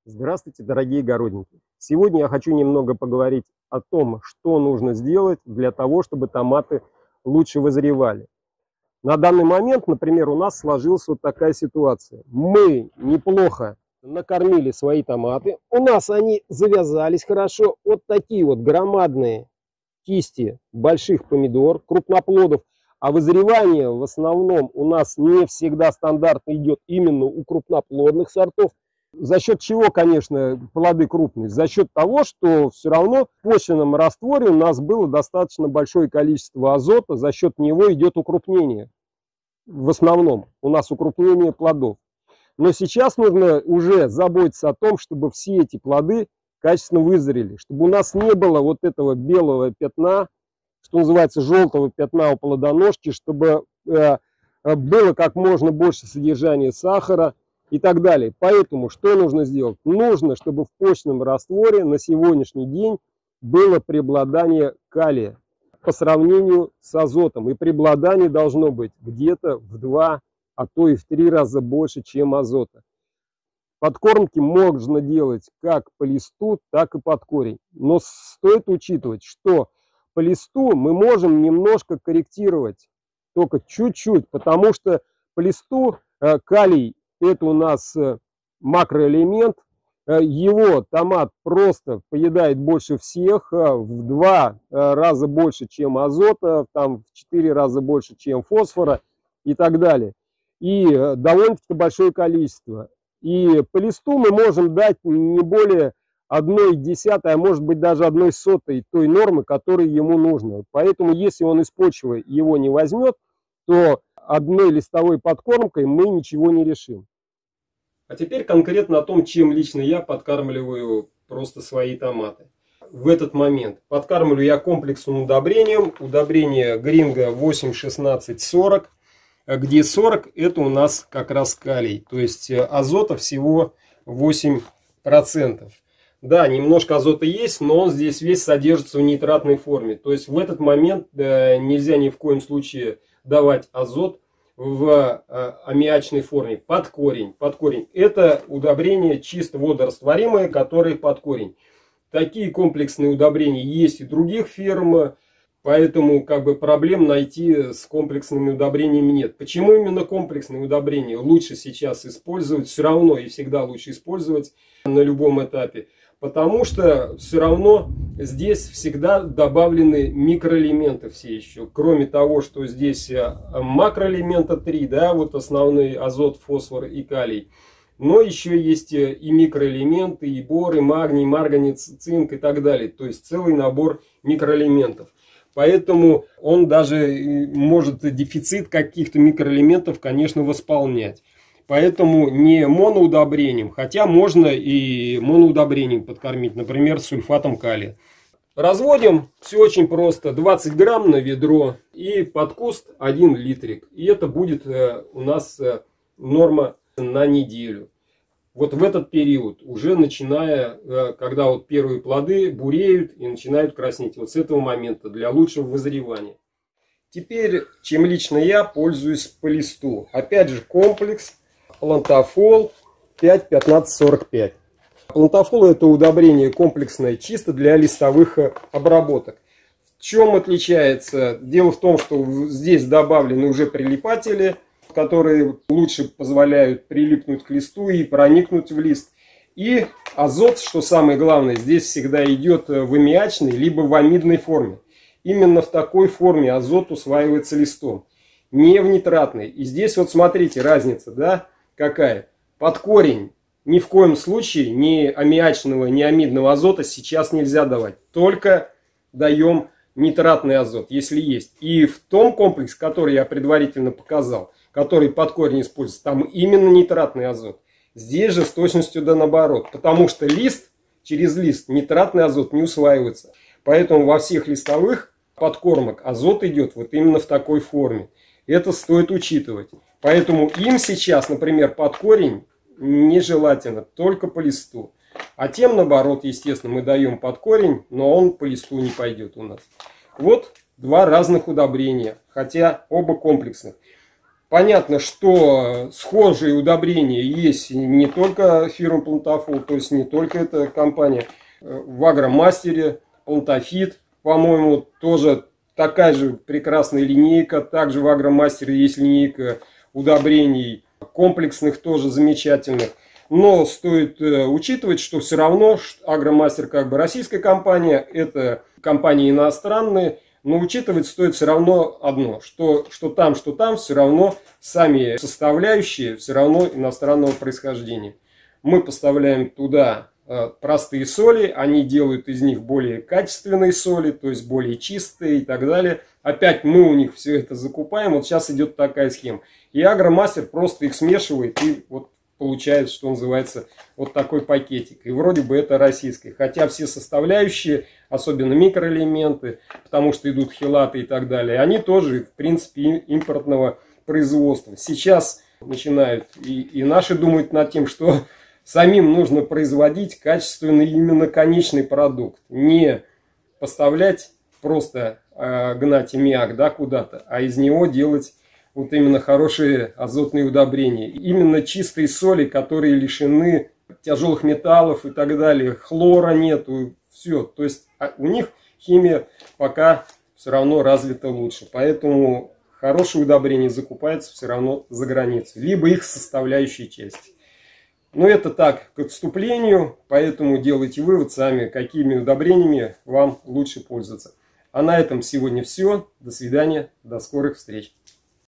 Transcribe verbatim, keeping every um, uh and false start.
Здравствуйте, дорогие огородники! Сегодня я хочу немного поговорить о том, что нужно сделать для того, чтобы томаты лучше вызревали. На данный момент, например, у нас сложилась вот такая ситуация. Мы неплохо накормили свои томаты. У нас они завязались хорошо. Вот такие вот громадные кисти больших помидор, крупноплодов. А вызревание в основном у нас не всегда стандартно идет именно у крупноплодных сортов. За счет чего, конечно, плоды крупные? За счет того, что все равно в почвенном растворе у нас было достаточно большое количество азота, за счет него идет укрупнение. В основном у нас укрупнение плодов. Но сейчас нужно уже заботиться о том, чтобы все эти плоды качественно вызрели, чтобы у нас не было вот этого белого пятна, что называется желтого пятна у плодоножки, чтобы э, было как можно больше содержания сахара и так далее. Поэтому что нужно сделать? Нужно, чтобы в почвенном растворе на сегодняшний день было преобладание калия по сравнению с азотом. И преобладание должно быть где-то в два, а то и в три раза больше, чем азота. Подкормки можно делать как по листу, так и под корень. Но стоит учитывать, что по листу мы можем немножко корректировать, только чуть-чуть, потому что по листу э, калий это у нас э, макроэлемент, э, его томат просто поедает больше всех, э, в два э, раза больше, чем азота, там в четыре раза больше, чем фосфора и так далее. И э, довольно-таки большое количество. И по листу мы можем дать не более одной десятой, а может быть даже одной сотой той нормы, которая ему нужна. Поэтому если он из почвы его не возьмет, то одной листовой подкормкой мы ничего не решим. А теперь конкретно о том, чем лично я подкармливаю просто свои томаты. В этот момент подкармливаю я комплексным удобрением. Удобрение Гринго восемь шестнадцать сорок. Где сорок это у нас как раз калий. То есть азота всего восемь процентов. Да, немножко азота есть, но он здесь весь содержится в нитратной форме. То есть в этот момент э, нельзя ни в коем случае давать азот в э, аммиачной форме. Под корень. Под корень. Это удобрение чисто водорастворимое, которое под корень. Такие комплексные удобрения есть и других фирм. Поэтому как бы проблем найти с комплексными удобрениями нет. Почему именно комплексные удобрения лучше сейчас использовать? Все равно и всегда лучше использовать на любом этапе. Потому что все равно здесь всегда добавлены микроэлементы все еще. Кроме того, что здесь макроэлемента три, да, вот основные азот, фосфор и калий. Но еще есть и микроэлементы, и бор, и магний, марганец, цинк и так далее. То есть целый набор микроэлементов. Поэтому он даже может дефицит каких-то микроэлементов, конечно, восполнять. Поэтому не моноудобрением, хотя можно и моноудобрением подкормить, например, с сульфатом калия. Разводим, все очень просто, двадцать грамм на ведро и под куст один литрик. И это будет у нас норма на неделю. Вот в этот период, уже начиная, когда вот первые плоды буреют и начинают краснеть, вот с этого момента для лучшего вызревания. Теперь, чем лично я пользуюсь по листу. Опять же комплекс Плантафол пять пятнадцать сорок пять. Плантафол это удобрение комплексное чисто для листовых обработок. В чем отличается? Дело в том, что здесь добавлены уже прилипатели, которые лучше позволяют прилипнуть к листу и проникнуть в лист. И азот, что самое главное, здесь всегда идет в аммиачной либо в амидной форме. Именно в такой форме азот усваивается листом, не в нитратной. И здесь вот смотрите разница, да, какая. Под корень ни в коем случае ни аммиачного, ни амидного азота сейчас нельзя давать. Только даем нитратный азот, если есть. И в том комплексе, который я предварительно показал, который под корень используется, там именно нитратный азот. Здесь же с точностью да наоборот. Потому что лист, через лист нитратный азот не усваивается. Поэтому во всех листовых подкормок азот идет вот именно в такой форме. Это стоит учитывать. Поэтому им сейчас, например, под корень нежелательно, только по листу. А тем, наоборот, естественно, мы даем под корень, но он по листу не пойдет у нас. Вот два разных удобрения, хотя оба комплексных. Понятно, что схожие удобрения есть не только фирма Плантафол, то есть не только эта компания. В Агромастере Плантафит, по-моему, тоже такая же прекрасная линейка. Также в Агромастере есть линейка удобрений комплексных, тоже замечательных. Но стоит учитывать, что все равно Агромастер как бы российская компания, это компании иностранные. Но учитывать стоит все равно одно, что, что там, что там, все равно сами составляющие все равно иностранного происхождения. Мы поставляем туда простые соли, они делают из них более качественные соли, то есть более чистые и так далее. Опять мы у них все это закупаем, вот сейчас идет такая схема. И Агромастер просто их смешивает и вот получается, что называется, вот такой пакетик. И вроде бы это российское. Хотя все составляющие, особенно микроэлементы, потому что идут хелаты и так далее, они тоже, в принципе, импортного производства. Сейчас начинают и, и наши думают над тем, что самим нужно производить качественный именно конечный продукт. Не поставлять просто э, гнать аммиак, да, куда-то, а из него делать вот именно хорошие азотные удобрения. Именно чистые соли, которые лишены тяжелых металлов и так далее. Хлора нету, все. То есть у них химия пока все равно развита лучше. Поэтому хорошие удобрения закупаются все равно за границей. Либо их составляющие части. Но это так, к отступлению. Поэтому делайте вывод сами, какими удобрениями вам лучше пользоваться. А на этом сегодня все. До свидания. До скорых встреч.